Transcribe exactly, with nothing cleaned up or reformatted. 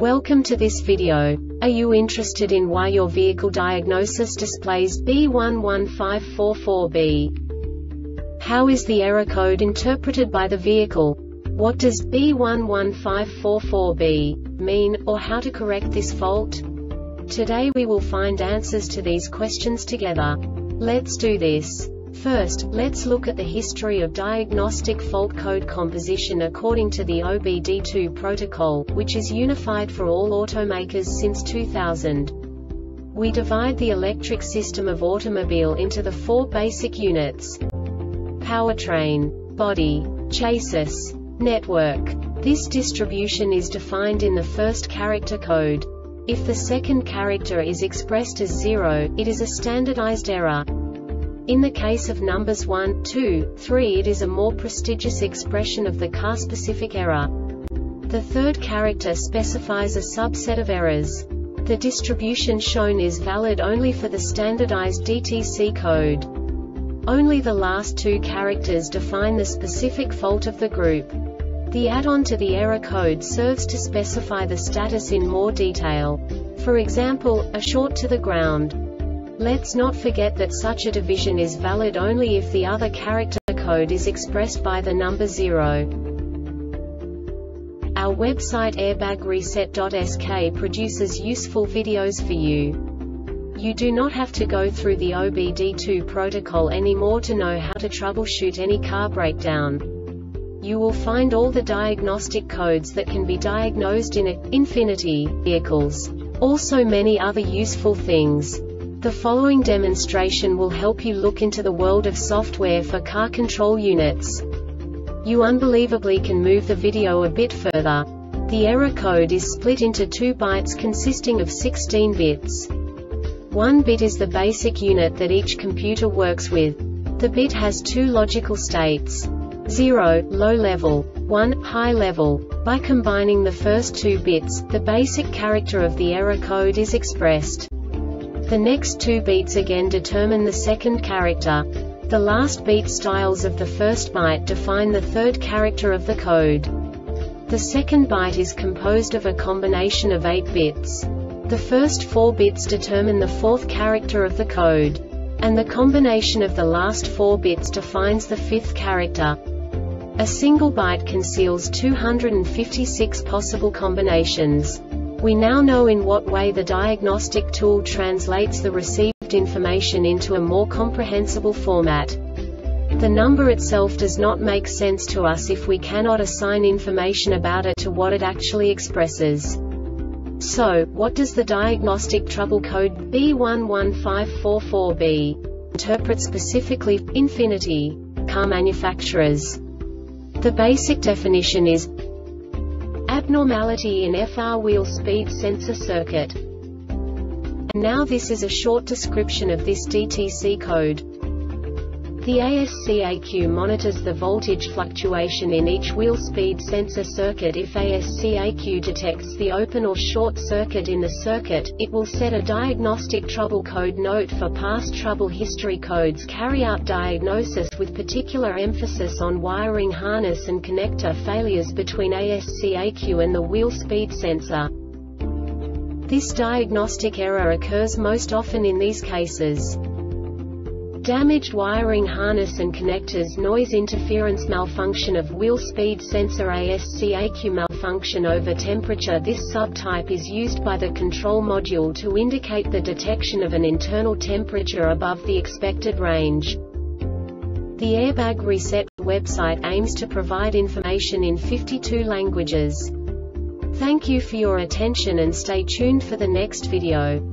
Welcome to this video. Are you interested in why your vehicle diagnosis displays B one one five four four B? How is the error code interpreted by the vehicle? What does B one one five four four B mean, or how to correct this fault? Today we will find answers to these questions together. Let's do this. First, let's look at the history of diagnostic fault code composition according to the O B D two protocol, which is unified for all automakers since two thousand. We divide the electric system of automobile into the four basic units: powertrain, body, chassis, network. This distribution is defined in the first character code. If the second character is expressed as zero, it is a standardized error. In the case of numbers one, two, three, it is a more prestigious expression of the car-specific error. The third character specifies a subset of errors. The distribution shown is valid only for the standardized D T C code. Only the last two characters define the specific fault of the group. The add-on to the error code serves to specify the status in more detail. For example, a short to the ground. Let's not forget that such a division is valid only if the other character code is expressed by the number zero. Our website airbag reset dot S K produces useful videos for you. You do not have to go through the O B D two protocol anymore to know how to troubleshoot any car breakdown. You will find all the diagnostic codes that can be diagnosed in Infinity vehicles. Also many other useful things. The following demonstration will help you look into the world of software for car control units. You unbelievably can move the video a bit further. The error code is split into two bytes consisting of sixteen bits. One bit is the basic unit that each computer works with. The bit has two logical states: zero, low level, one, high level. By combining the first two bits, the basic character of the error code is expressed. The next two beats again determine the second character. The last beat styles of the first byte define the third character of the code. The second byte is composed of a combination of eight bits. The first four bits determine the fourth character of the code. And the combination of the last four bits defines the fifth character. A single byte conceals two hundred fifty-six possible combinations. We now know in what way the diagnostic tool translates the received information into a more comprehensible format. The number itself does not make sense to us if we cannot assign information about it to what it actually expresses. So, what does the diagnostic trouble code B one one five four four B interpret specifically for Infinity car manufacturers? The basic definition is abnormality in F R wheel speed sensor circuit. And now this is a short description of this D T C code. The A S C A Q monitors the voltage fluctuation in each wheel speed sensor circuit. If A S C A Q detects the open or short circuit in the circuit, it will set a diagnostic trouble code note for past trouble history codes. Carry out diagnosis with particular emphasis on wiring harness and connector failures between A S C A Q and the wheel speed sensor. This diagnostic error occurs most often in these cases: damaged wiring harness and connectors, noise interference, malfunction of wheel speed sensor, A S C A Q malfunction over temperature. This subtype is used by the control module to indicate the detection of an internal temperature above the expected range. The Airbag Reset website aims to provide information in fifty-two languages. Thank you for your attention and stay tuned for the next video.